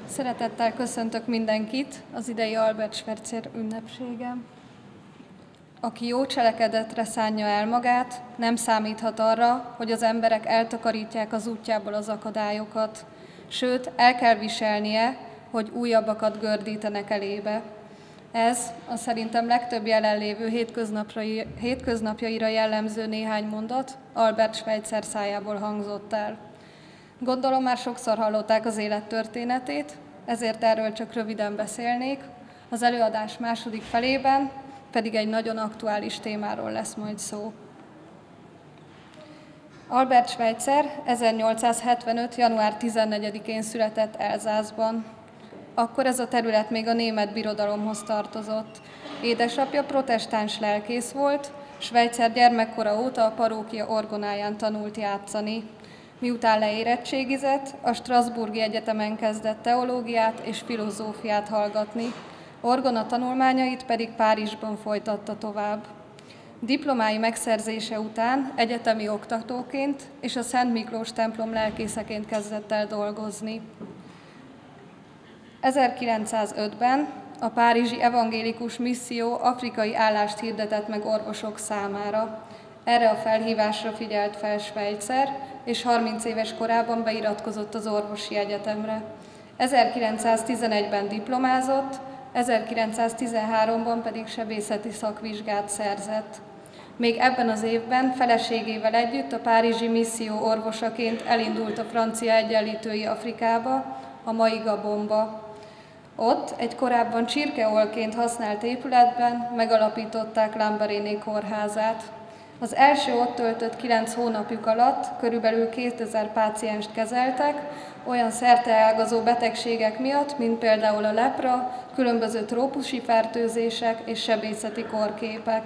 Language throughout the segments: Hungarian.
Szeretettel köszöntök mindenkit az idei Albert Schweitzer ünnepségen. Aki jó cselekedetre szánja el magát, nem számíthat arra, hogy az emberek eltakarítják az útjából az akadályokat, sőt, el kell viselnie, hogy újabbakat gördítenek elébe. Ez a szerintem legtöbb jelenlévő hétköznapjaira jellemző néhány mondat Albert Schweitzer szájából hangzott el. Gondolom már sokszor hallották az élettörténetét, ezért erről csak röviden beszélnék. Az előadás második felében pedig egy nagyon aktuális témáról lesz majd szó. Albert Schweitzer 1875. január 14-én született Elzászban. Akkor ez a terület még a német birodalomhoz tartozott. Édesapja protestáns lelkész volt, Schweitzer gyermekkora óta a parókia orgonáján tanult játszani. Miután leérettségizett, a Strasbourgi Egyetemen kezdett teológiát és filozófiát hallgatni, orgona tanulmányait pedig Párizsban folytatta tovább. Diplomái megszerzése után egyetemi oktatóként és a Szent Miklós templom lelkészeként kezdett el dolgozni. 1905-ben a Párizsi Evangélikus Misszió afrikai állást hirdetett meg orvosok számára. Erre a felhívásra figyelt fel Schweitzer, és 30 éves korában beiratkozott az orvosi egyetemre. 1911-ben diplomázott, 1913-ban pedig sebészeti szakvizsgát szerzett. Még ebben az évben feleségével együtt a párizsi misszió orvosaként elindult a francia egyenlítői Afrikába, a mai Gabonba. Ott egy korábban csirkeolként használt épületben megalapították Lambaréné kórházát. Az első ott töltött 9 hónapjuk alatt körülbelül 2000 pácienst kezeltek, olyan szerteágazó betegségek miatt, mint például a lepra, különböző trópusi fertőzések és sebészeti kórképek.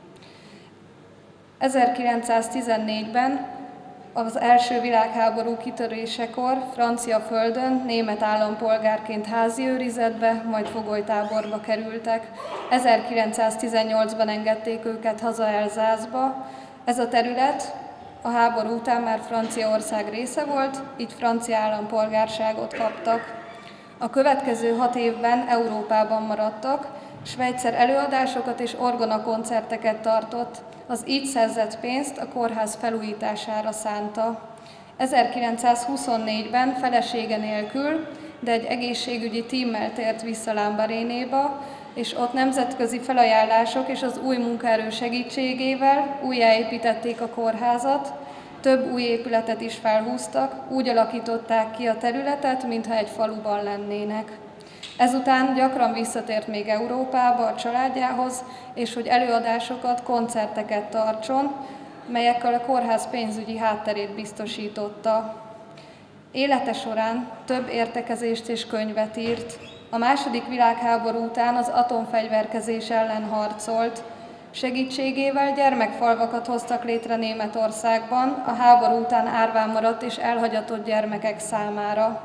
1914-ben az első világháború kitörésekor francia földön német állampolgárként házi őrizetbe, majd fogolytáborba kerültek. 1918-ban engedték őket haza Elzászba. Ez a terület a háború után már Franciaország része volt, így francia állampolgárságot kaptak. A következő 6 évben Európában maradtak, Schweitzer előadásokat és orgonakoncerteket tartott, az így szerzett pénzt a kórház felújítására szánta. 1924-ben felesége nélkül, de egy egészségügyi tímmel tért vissza Lambarénéba, és ott nemzetközi felajánlások és az új munkaerő segítségével újjáépítették a kórházat, több új épületet is felhúztak, úgy alakították ki a területet, mintha egy faluban lennének. Ezután gyakran visszatért még Európába a családjához, és hogy előadásokat, koncerteket tartson, melyekkel a kórház pénzügyi hátterét biztosította. Élete során több értekezést és könyvet írt. A II. Világháború után az atomfegyverkezés ellen harcolt. Segítségével gyermekfalvakat hoztak létre Németországban, a háború után árván maradt és elhagyatott gyermekek számára.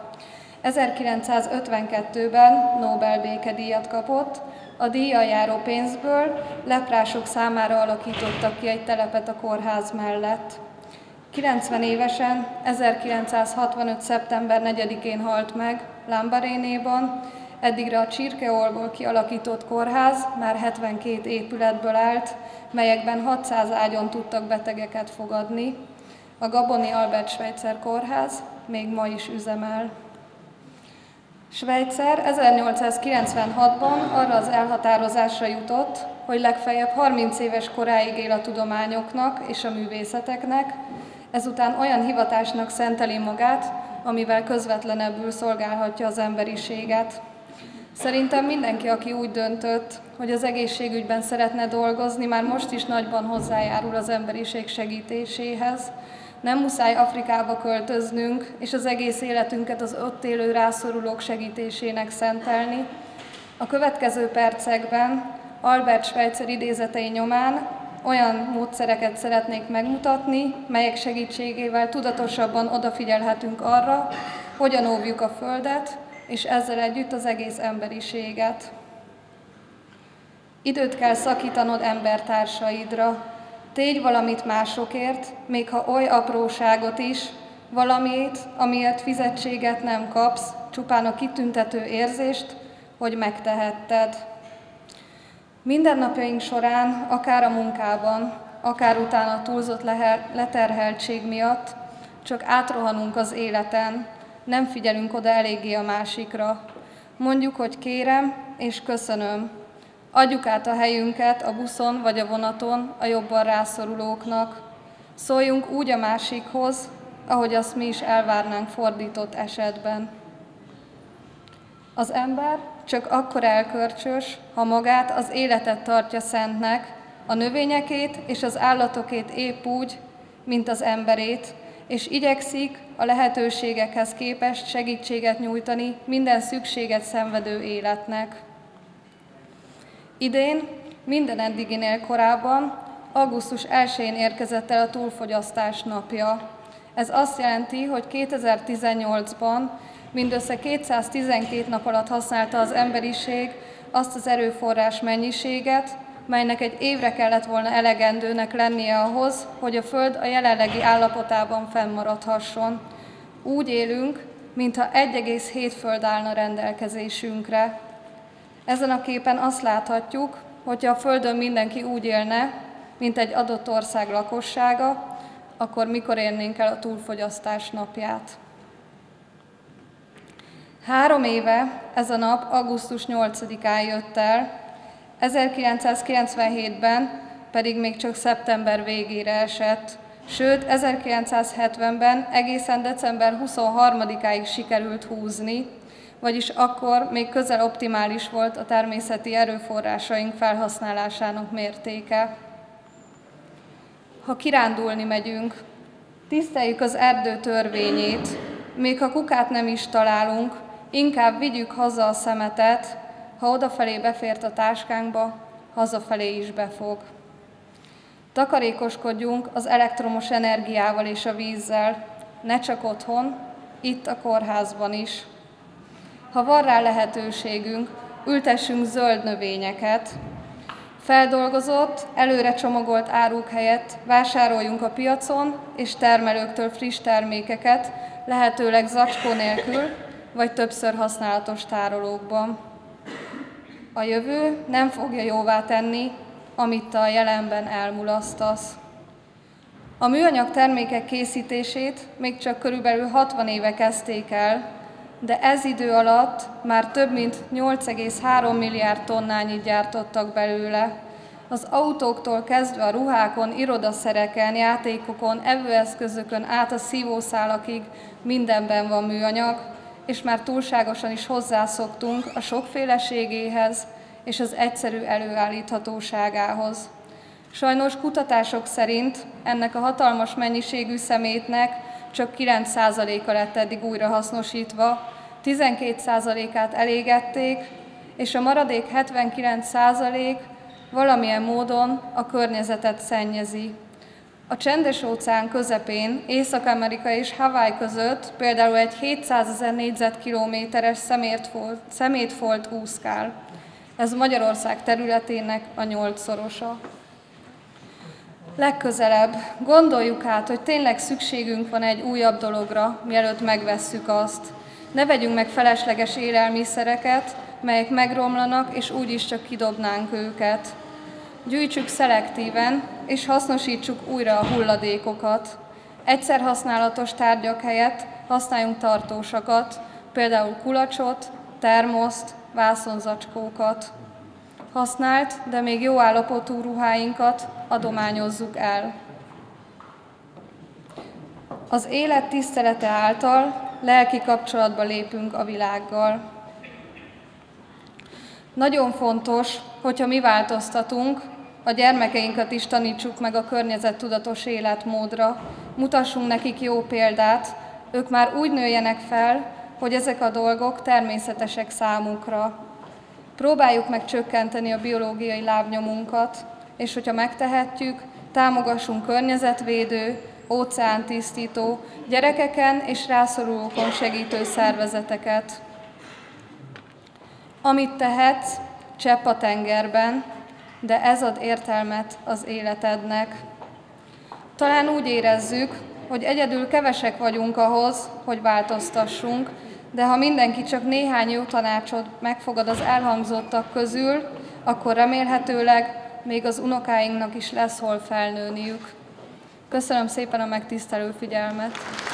1952-ben Nobel békedíjat kapott, a díjjal járó pénzből leprások számára alakítottak ki egy telepet a kórház mellett. 90 évesen, 1965. szeptember 4-én halt meg Lambarénéban, eddigre a csirkeolból kialakított kórház már 72 épületből állt, melyekben 600 ágyon tudtak betegeket fogadni. A gaboni Albert Schweitzer kórház még ma is üzemel. Schweitzer 1896-ban arra az elhatározásra jutott, hogy legfeljebb 30 éves koráig él a tudományoknak és a művészeteknek, ezután olyan hivatásnak szenteli magát, amivel közvetlenebbül szolgálhatja az emberiséget. Szerintem mindenki, aki úgy döntött, hogy az egészségügyben szeretne dolgozni, már most is nagyban hozzájárul az emberiség segítéséhez. Nem muszáj Afrikába költöznünk, és az egész életünket az ott élő rászorulók segítésének szentelni. A következő percekben Albert Schweitzer idézetei nyomán olyan módszereket szeretnék megmutatni, melyek segítségével tudatosabban odafigyelhetünk arra, hogyan óvjuk a Földet, és ezzel együtt az egész emberiséget. Időt kell szakítanod embertársaidra. Tégy valamit másokért, még ha oly apróságot is, valamit, amiért fizetséget nem kapsz, csupán a kitüntető érzést, hogy megtehetted. Mindennapjaink során, akár a munkában, akár utána a túlzott leterheltség miatt, csak átrohanunk az életen, nem figyelünk oda eléggé a másikra. Mondjuk, hogy kérem és köszönöm. Adjuk át a helyünket a buszon vagy a vonaton a jobban rászorulóknak. Szóljunk úgy a másikhoz, ahogy azt mi is elvárnánk fordított esetben. Az ember csak akkor elkölcsös, ha magát, az életet tartja szentnek, a növényekét és az állatokét épp úgy, mint az emberét, és igyekszik a lehetőségekhez képest segítséget nyújtani minden szükséget szenvedő életnek. Idén, minden eddiginél korábban, augusztus 1-én érkezett el a túlfogyasztás napja. Ez azt jelenti, hogy 2018-ban mindössze 212 nap alatt használta az emberiség azt az erőforrás mennyiséget, melynek egy évre kellett volna elegendőnek lennie ahhoz, hogy a Föld a jelenlegi állapotában fennmaradhasson. Úgy élünk, mintha 1,7 Föld állna rendelkezésünkre. Ezen a képen azt láthatjuk, hogyha a Földön mindenki úgy élne, mint egy adott ország lakossága, akkor mikor érnénk el a túlfogyasztás napját. 3 éve ez a nap augusztus 8-án jött el, 1997-ben pedig még csak szeptember végére esett, sőt 1970-ben egészen december 23-áig sikerült húzni, vagyis akkor még közel optimális volt a természeti erőforrásaink felhasználásának mértéke. Ha kirándulni megyünk, tiszteljük az erdő törvényét, még ha kukát nem is találunk, inkább vigyük haza a szemetet, ha odafelé befért a táskánkba, hazafelé is befog. Takarékoskodjunk az elektromos energiával és a vízzel, ne csak otthon, itt a kórházban is. Ha van rá lehetőségünk, ültessünk zöld növényeket. Feldolgozott, előre csomagolt áruk helyett vásároljunk a piacon és termelőktől friss termékeket, lehetőleg zacskó nélkül, vagy többször használatos tárolókban. A jövő nem fogja jóvá tenni, amit te a jelenben elmulasztasz. A műanyag termékek készítését még csak körülbelül 60 éve kezdték el, de ez idő alatt már több mint 8,3 milliárd tonnányit gyártottak belőle. Az autóktól kezdve a ruhákon, irodaszereken, játékokon, evőeszközökön át a szívószálakig mindenben van műanyag, és már túlságosan is hozzászoktunk a sokféleségéhez és az egyszerű előállíthatóságához. Sajnos kutatások szerint ennek a hatalmas mennyiségű szemétnek csak 9%-a lett eddig újrahasznosítva, 12%-át elégették, és a maradék 79% valamilyen módon a környezetet szennyezi. A Csendes-óceán közepén, Észak-Amerika és Hawaii között például egy 700 000 négyzetkilométeres szemétfolt úszkál. Ez Magyarország területének a 8-szorosa. Legközelebb gondoljuk át, hogy tényleg szükségünk van egy újabb dologra, mielőtt megvesszük azt. Ne vegyünk meg felesleges élelmiszereket, melyek megromlanak, és úgyis csak kidobnánk őket. Gyűjtsük szelektíven, és hasznosítsuk újra a hulladékokat. Egyszer használatos tárgyak helyett használjunk tartósakat, például kulacsot, termoszt, vászonzacskókat. Használt, de még jó állapotú ruháinkat adományozzuk el. Az élet tisztelete által lelki kapcsolatba lépünk a világgal. Nagyon fontos, hogyha mi változtatunk, a gyermekeinket is tanítsuk meg a környezettudatos életmódra, mutassunk nekik jó példát, ők már úgy nőjenek fel, hogy ezek a dolgok természetesek számukra. Próbáljuk meg csökkenteni a biológiai lábnyomunkat, és hogyha megtehetjük, támogassunk környezetvédő, óceántisztító, gyerekeken és rászorulókon segítő szervezeteket. Amit tehetsz, csepp a tengerben, de ez ad értelmet az életednek. Talán úgy érezzük, hogy egyedül kevesek vagyunk ahhoz, hogy változtassunk, de ha mindenki csak néhány jó tanácsot megfogad az elhangzottak közül, akkor remélhetőleg még az unokáinknak is lesz hol felnőniük. Köszönöm szépen a megtisztelő figyelmet!